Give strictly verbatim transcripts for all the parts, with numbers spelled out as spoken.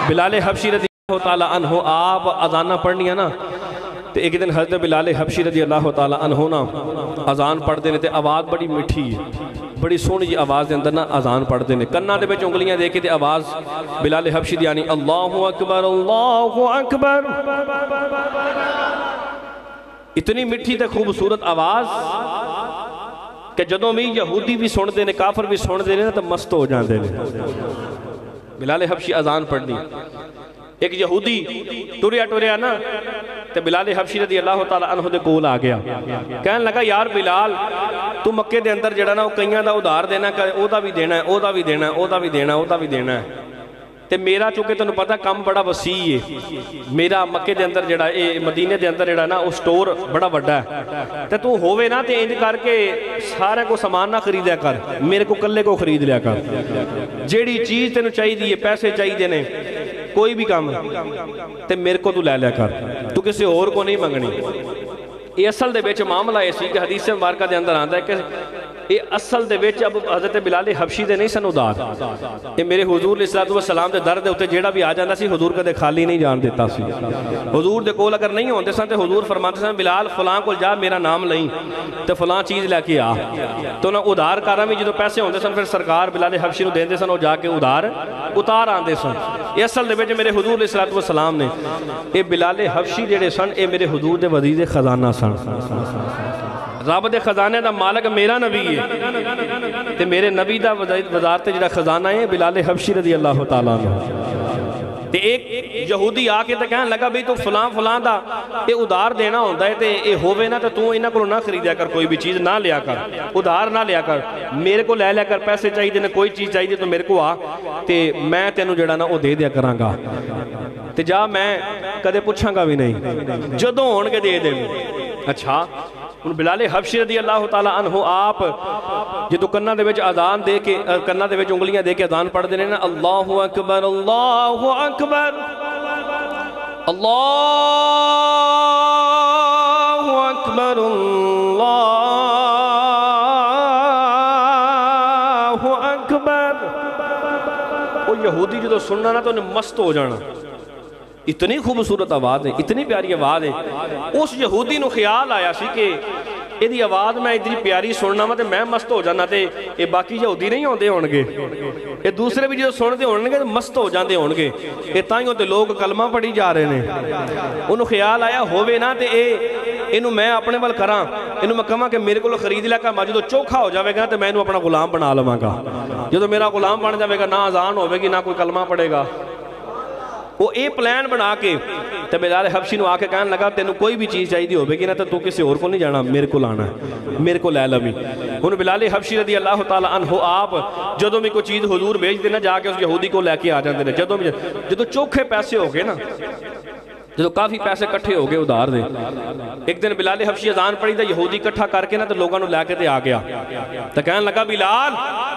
بلال حبشی رضی اللہ تعالیٰ عنہ آپ اذانہ پڑھنی ہے نا، تو ایک دن حضرت بلال حبشی رضی اللہ تعالیٰ عنہ نا اذان پڑھ دینے تے آواز بڑی میٹھی ہے، بڑی سونی جی آواز دے اندر نا اذان پڑھ دینے، کنہ دے بچ انگلیاں دیکھے تے آواز بلال حبشی دی آنی اللہ اکبر اللہ اکبر، اتنی میٹھی تے خوبصورت آواز کہ جدوں بھی یہودی بھی سن دینے، کافر بھی سن دینے تو مست ہو جان دینے۔ بلال حبشی اذان پڑھنی، ایک یہودی ٹوریا ٹوریا نا تے بلال حبشی رضی اللہ تعالیٰ عنہ دے کول آ گیا، کہنے لگا یار بلال تو مکے دے اندر جڑا نا وہ کئیاں دا ادھار دینا کہ او دا بھی دینا ہے او دا بھی دینا ہے او دا بھی دینا ہے او دا بھی دینا ہے، تے میرا چونکہ تنہوں پتہ کم بڑا وسیع ہے، میرا مکے دے اندر جڑا اے مدینے دے اندر جڑا نا وہ سٹور بڑا بڑا ہے، تے تو ہووے نا تے انج کر کے سارے کو سامان نہ خریدیا کر، میرے کو کلے کو خرید لیا کر، جیڑی چیز تینوں چاہی دی ہے پیسے چاہی دینے کوئی بھی کام تے میرے کو تو لے لیا کر، تو کسی اور کو نہیں منگنی۔ یہ اصل دے بیچ معاملہ ایسی کہ حدیث مبارکہ دے اندر آندہ ہے کہ یہ اصل دے بیچ اب حضرت بلال حبشی دے نہیں سن ادار، یہ میرے حضور علیہ السلام دے در دے ہوتے جیڑا بھی آ جانا سی حضور کا دے خالی نہیں جان دیتا سی، حضور دے کول اگر نہیں ہوندے سن تے حضور فرماتے سن بلال فلاں کو جا میرا نام لئیں تے فلاں چیز لے کے آ، تو نہ ادھار کارا میں جدو پیسے ہوندے سن پھر سرکار بلال حبشی نو دیندے سن اور جا کے ادھار اتار آندے سن۔ یہ اصل دے بیچ میرے حضور علیہ السلام نے یہ بلال حبشی جڑے سن اے میرے حضور دے وزیر خزانہ سن، رب دے خزانے دا مالک میرا نبی ہے تے میرے نبی دا وزارت جڑا خزانہ ہے بلال حبشی رضی اللہ تعالیٰ عنہ۔ تے ایک یہودی آ کے تے کہنے لگا بھی تو فلاں فلاں دا اے ادھار دینا ہوندہ ہے تے اے ہووے نا تے تو انہاں کو نہ خریدیا کر، کوئی بھی چیز نہ لیا کر، ادھار نہ لیا کر، میرے کو لے لیا کر، پیسے چاہیے دینے کوئی چیز چاہیے دی تو میرے کو آ تے میں تینوں جڑا نا وہ دے دیا کراں گا، تے جا میں کدے پوچھاں گا بھی نہیں جدوں ہون کے دے دے۔ اچھا بلال حبشی رضی اللہ تعالیٰ عنہ آپ جدو کنہ دے وچ اذان دے کے کنہ دے وچ انگلیاں دے کے اذان پڑھ دینے نا اللہ اکبر اللہ اکبر اللہ اکبر اللہ اکبر، وہ یہودی جدو سننا نا تو انہیں مست ہو جانا، اتنی خوبصورت آواز ہے، اتنی پیاری آواز ہے، اس یہودی نو خیال آیا سی کہ یہ دی آواز میں اتنی پیاری سننا تے میں مست ہو جانا تے یہ باقی یہودی نہیں ہوندے ہونگے، یہ دوسرے بھی جو سنتے ہونگے مست ہو جاندے ہونگے، یہ تائیوں تے لوگ کلمہ پڑھی جا رہے ہیں، انہوں خیال آیا ہووے نا تے اے انہوں میں اپنے وال کراں، انہوں میں کہاں کہ میرے کو خرید لیا کر میں جدو چوکھا ہو جاوے گا تے میں انہوں اپنا غلام بنا لواں گا، جدو میرا غلام بن جاوے گا نہ اذان ہوئے گی نہ کوئی کلمہ پڑھے گا۔ وہ اے پلان بنا کے تے بلال حبشی نو آ کے کہنے لگا تینوں کوئی بھی چیز چاہیے دی ہوئے گی نا تو کسی اور کو نہیں جانا، میرے کو لانا ہے، میرے کو لے لوی۔ انہوں بلال حبشی رضی اللہ تعالیٰ عنہ آپ جدوں میں کوئی چیز حضور بھیج دینا جا کے اس یہودی کو لے کے آ جاندے نے، جدوں میں جدوں چوکھے پیسے ہو گئے نا، جدوں کافی پیسے کٹھے ہو گئے ادھار دے، ایک دن بلال حبشی اذان پڑھی تھا یہودی کٹھا کر کے نا تو لوگوں نے لے کے تے آ گیا، تو کہنے لگا بلال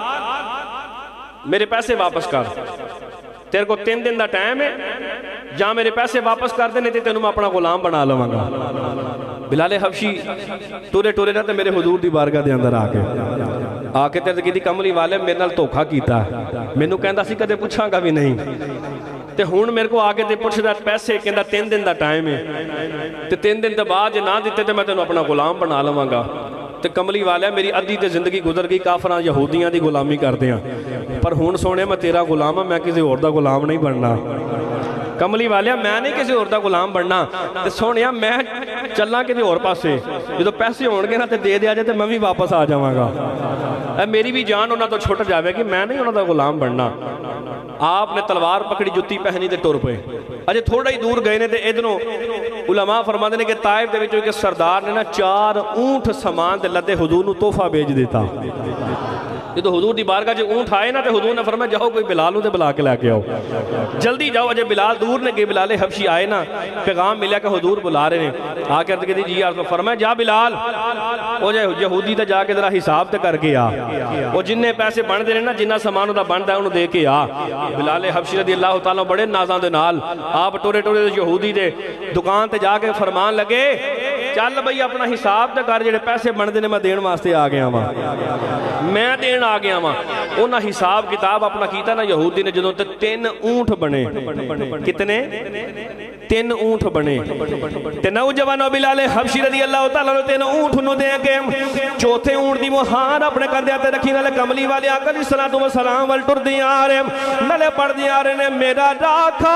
میرے پیسے واپس کر، تیرے کو تین دن دا ٹائم ہے، جہاں میرے پیسے واپس کر دینے تھے تینوں میں اپنا غلام بنا لواں گا۔ بلال حبشی ٹورے ٹورے رہتے میرے حضور دی بارگاہ دے اندر آکے آکے تیرے کی دی کملی والے میرے نال دھوکھا کیتا ہے، مینوں کہندا سی کدے پوچھاں گا بھی نہیں، تے ہون میرے کو آگے تے پوچھدا پیسے کہندا تین دن دا ٹائم ہے، تے تین دن دے بعد جے نہ دیتے تے میں تینوں اپنا غلام بنا لواں گا۔ تے کملی والے میری ادھی تے زندگی گزر گئی کافراں یہودیاں دی غلامی کردے ہیں، پر ہون سونے میں تیرا غلام ہوں، میں کسی اور دا غلام نہیں بننا۔ کملی والے میں نہیں کسی اور دا غلام بننا، تے سونیا میں چلنا کسی اور پاسے، جدو پیسے ہونگے نا تے دے دیا جائے تے میں بھی واپس آ جاواں گا، اے میری بھی جان ہونا تو چھوٹ جاوے کہ میں نہیں ہونا دا غلام بننا۔ آپ نے تلوار پکڑی جتی پہنی تے ٹر پے، اجے تھوڑا ہی دور گئے نے تے ادھروں علماء فرماتے ہیں کہ طائف دے وچوں کہ سردار نے نا چار اونٹ سامان تے لدے حضور نو تحفہ بھیج دیتا، یہ تو حضور دی بارگاہ جے اونٹ آئے نا تے حضور نے فرمایا جاؤ کوئی بلال ہوں تے بلا کے لے کے آؤ، جلدی جاؤ، اجے بلال دور نے کہ بلال حبشی آئے نا پیغام ملیا کہ حضور بلا رہے ہیں، آ کے کہتے جی آرزو فرمایا جا بلال وہ جے یہودی تے جا کے ذرا حساب تے کر کے آ، وہ جننے پیسے بن دے نا جنہ سامان دا بن دا انہوں دے کے آ۔ بلال حبشی رضی اللہ تعالیٰ بڑے نازاں دے نال آپ ٹورے ٹورے یہودی دے دکان تے جا کے فرمان لگے چل بھئی اپنا حساب تے کر جڑے پیسے بندے نے میں دین واسطے آ گیا ہاں میں دین آ گیا ہاں انہاں حساب کتاب اپنا کیتا نا یہودی نے جدوں تے تین اونٹ بنے کتنے تین اونٹ بنے تے نوجوانو بلال حبشی رضی اللہ تعالیٰ نے تین اونٹ نو دے کے چوتھے اونٹ دی مہار اپنے کندھے تے رکھی نالے کملی والے آقا علیہ السلام وال ٹر دی آ رہے نالے پڑھ دی آ رہے نے میرا راکھا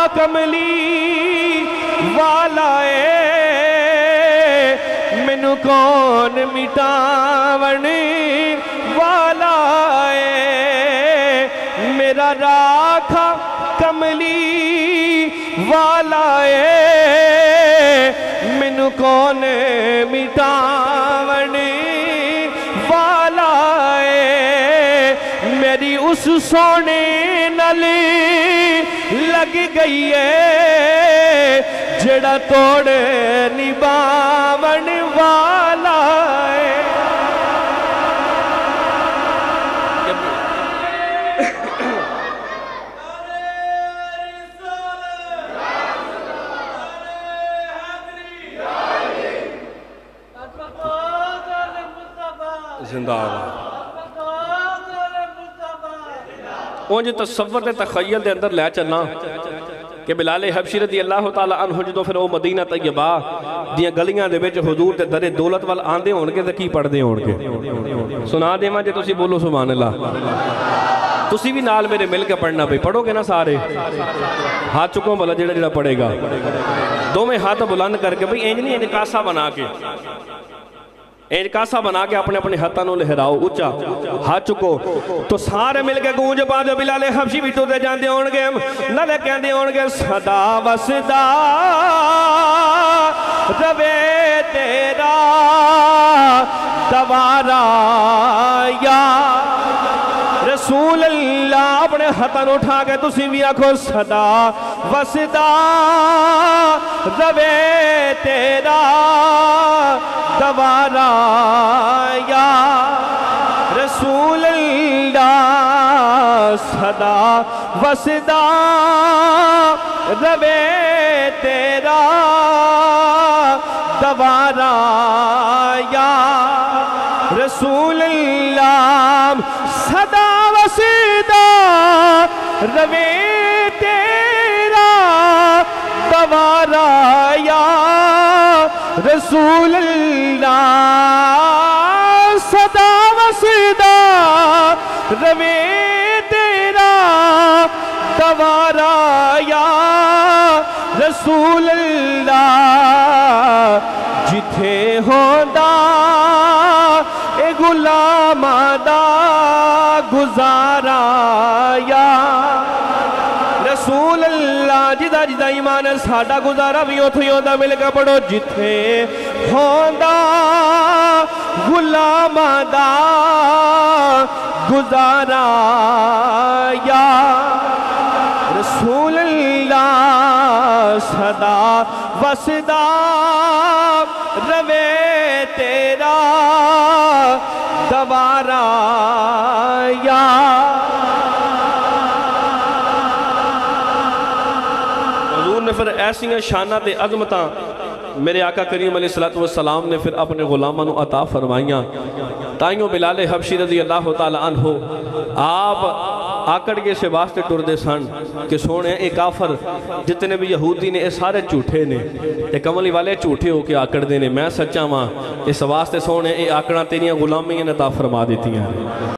کملی والا اے مینوں کون مٹاون والا اے میرا راکھا کملی والا اے مینوں کون مٹاون والا اے میری اس سونے نلی لگ گئی ہے جڑا توڑ نباون والا ہے زندہ آباد اونج تصور تے تخیل دے اندر لے چلنا کہ بلال حبشی رضی اللہ تعالیٰ عنہ جدو پھر وہ مدینہ طیبہ دیاں گلیاں دے وچ حضور تے در دولت وال آندے ہونگے تے کی پڑھ دے ہونگے سنا دے ماں جے تسی بولو سبحان اللہ تسی بھی نال میرے مل کے پڑھنا پہ پڑھو گے نا سارے ہاتھ چکوں بلا جڑا جڑا پڑھے گا دو میں ہاتھ بلند کر کے بھئی اینج نہیں اینج کاسا بنا کے اینج کاسا بنا کے اپنے اپنے ہاتھانوں لہراؤ اچھا ہاتھ چکو تو سارے مل کے گونج پا دے بلال حبشی بھی تو دے جان دے ہونگے نلے کہن دے ہونگے صدا وصدا روے تیرا دوارا یا رسول اللہ اپنے ہاتھانوں اٹھا کے تسی بھی آکھو صدا وصدا روے تیرا دوارا یا رسول اللہ صدا وصدا روے تیرا دوارا یا رسول اللہ صدا وصدا روے تیرا دوارا یا رسول اللہ صدا وصدا روے تیرا دوارا یا رسول اللہ جتھے ہوندا اے غلام دا گزارا یا رسول اللہ جدا جدا ایمان ساڑا گزارا بھی اتھو ہوندہ مل کے پڑھو جتھے ہوندہ غلام دا گزارا یا رسول اللہ صدا وصدا روے تیرا دوارا یا پھر ایسی شانات عظمتاں میرے آقا کریم علیہ السلام نے پھر اپنے غلامانوں عطا فرمائیاں تائیوں بلال حبشی رضی اللہ تعالیٰ عنہ آپ آکڑ کے سے واسطے ٹر دے سن کہ سونے اے کافر جتنے بھی یہودی نے اے سارے جھوٹے نے اے کملی والے جھوٹے ہو کے آکڑ دے نے میں سچا ماں اس واسطے سونے اے آکڑاں تیریاں غلامیاں عطا فرما دیتی ہیں